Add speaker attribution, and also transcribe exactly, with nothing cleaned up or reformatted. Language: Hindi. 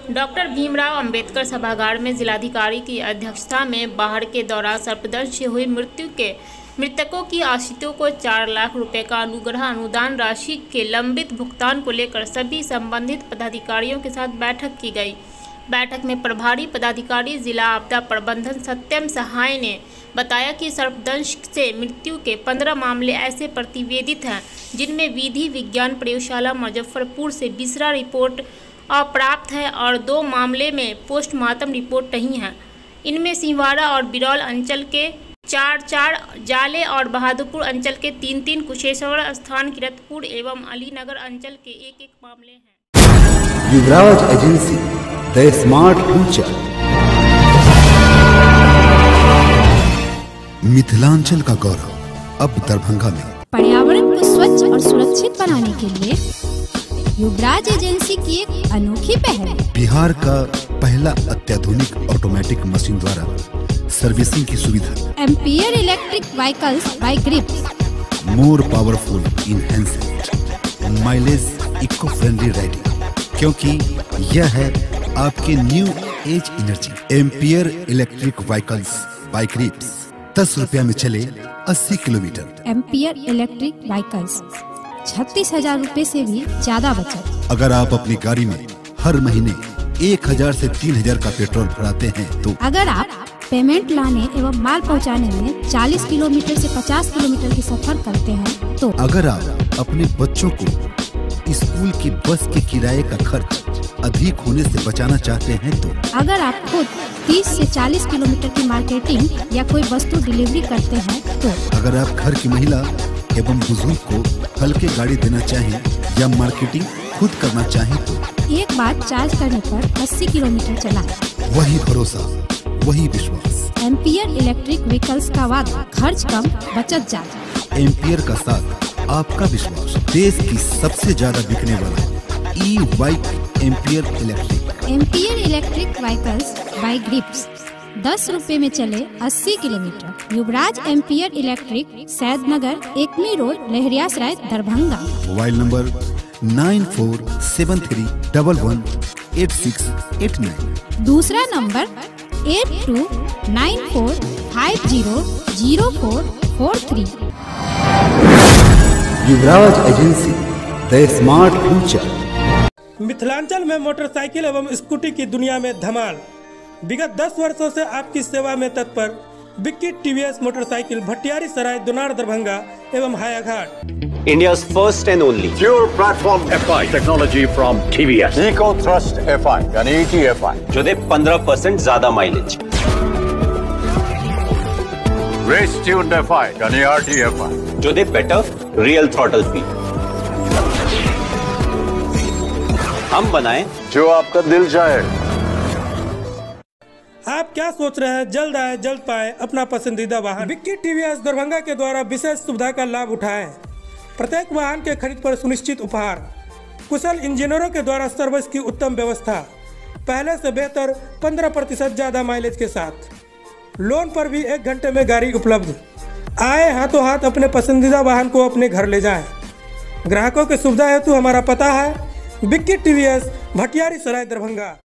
Speaker 1: डॉक्टर भीमराव अंबेडकर सभागार में जिलाधिकारी की अध्यक्षता में बाढ़ के दौरान सर्पदंश से हुई मृत्यु के मृतकों की आश्रितों को चार लाख रुपए का अनुग्रह अनुदान राशि के लंबित भुगतान को लेकर सभी संबंधित पदाधिकारियों के साथ बैठक की गई। बैठक में प्रभारी पदाधिकारी जिला आपदा प्रबंधन सत्यम सहाय ने बताया कि सर्पदंश से मृत्यु के पंद्रह मामले ऐसे प्रतिवेदित हैं जिनमें विधि विज्ञान प्रयोगशाला मुजफ्फरपुर से बिसरा रिपोर्ट अप्राप्त है और दो मामले में पोस्टमार्टम रिपोर्ट नहीं है। इनमें सिंहवाड़ा और बिरौल अंचल के चार चार, जाले और बहादुरपुर अंचल के तीन तीन, कुशेश्वर स्थान किरतपुर एवं अलीनगर अंचल के एक एक मामले हैं।
Speaker 2: Yuvraj agency, the smart future. Mithilanchal का गौरव अब दरभंगा में।
Speaker 3: पर्यावरण को स्वच्छ और सुरक्षित बनाने के लिए युवराज एजेंसी की एक अनोखी पहल।
Speaker 2: बिहार का पहला अत्याधुनिक ऑटोमेटिक मशीन द्वारा सर्विसिंग की सुविधा।
Speaker 3: Ampere electric vehicles by Greaves.
Speaker 2: More powerful enhanced, mileage eco friendly riding, क्योंकि यह है आपके new age energy. Ampere electric vehicles by Greaves दस रुपया में चले अस्सी किलोमीटर।
Speaker 3: एम्पियर इलेक्ट्रिक व्हीकल्स छत्तीस हजार रूपए से भी ज्यादा बचत।
Speaker 2: अगर आप अपनी गाड़ी में हर महीने एक हजार से तीन हजार का पेट्रोल भराते हैं तो
Speaker 3: अगर आप पेमेंट लाने एवं माल पहुंचाने में चालीस किलोमीटर से पचास किलोमीटर की सफर करते हैं तो
Speaker 2: अगर आप अपने बच्चों को स्कूल की बस के किराए का खर्च अधिक होने से बचाना चाहते हैं तो
Speaker 3: अगर आप खुद तीस से चालीस किलोमीटर की मार्केटिंग या कोई वस्तु डिलीवरी करते हैं तो
Speaker 2: अगर आप घर की महिला एवं बुजुर्ग को हल्के गाड़ी देना चाहें या मार्केटिंग खुद करना चाहें तो
Speaker 3: एक बार चार्ज करने पर अस्सी किलोमीटर चलाएं।
Speaker 2: वही भरोसा, वही विश्वास।
Speaker 3: एम्पियर इलेक्ट्रिक व्हीकल्स का वादा, खर्च कम बचत ज्यादा।
Speaker 2: एम्पियर का साथ आपका विश्वास। देश की सबसे ज्यादा बिकने वाला e bike Ampere electric.
Speaker 3: Ampere electric vehicles by Greaves दस रुपए में चले अस्सी kilometre. Yuvraj Ampere electric, Saidnagar, Ekmi road, Laheriasarai, Darbhanga.
Speaker 2: Mobile number nine four seven three double one eight six eight nine.
Speaker 3: दूसरा number eight two nine four five zero zero four four three.
Speaker 2: Yuvraj agency, the smart future.
Speaker 4: Mithilanchal में मोटरसाइकिल एवं स्कूटी की दुनिया में धमाल। विगत दस वर्षों से आपकी सेवा में तत्पर बिक्की टीवीएस मोटरसाइकिल भटियारी सराय, दुनार, दरभंगा एवं Hayaghat.
Speaker 5: India's first and only
Speaker 6: pure platform F I technology from T V S. Eco Thrust F I यानी E T F I
Speaker 5: जो दे पंद्रह परसेंट ज्यादा mileage.
Speaker 6: Race tuned F I यानी R T F I
Speaker 5: जो दे बेटर रियल थ्रॉटल स्पीड। हम बनाए
Speaker 6: जो आपका दिल चाहे।
Speaker 4: आप क्या सोच रहे हैं? जल्द आए जल्द पाए अपना पसंदीदा वाहन। बिक्की टीवीएस दरभंगा के द्वारा विशेष सुविधा का लाभ उठाएं। प्रत्येक वाहन के खरीद पर सुनिश्चित उपहार, कुशल इंजीनियरों के द्वारा सर्विस की उत्तम व्यवस्था, पहले से बेहतर पंद्रह प्रतिशत ज्यादा माइलेज के साथ, लोन पर भी एक घंटे में गाड़ी उपलब्ध। आए हाथों हाथ अपने पसंदीदा वाहन को अपने घर ले जाएं। ग्राहकों की सुविधा हेतु हमारा पता है बिक्की टीवीएस भटियारी सराय, दरभंगा।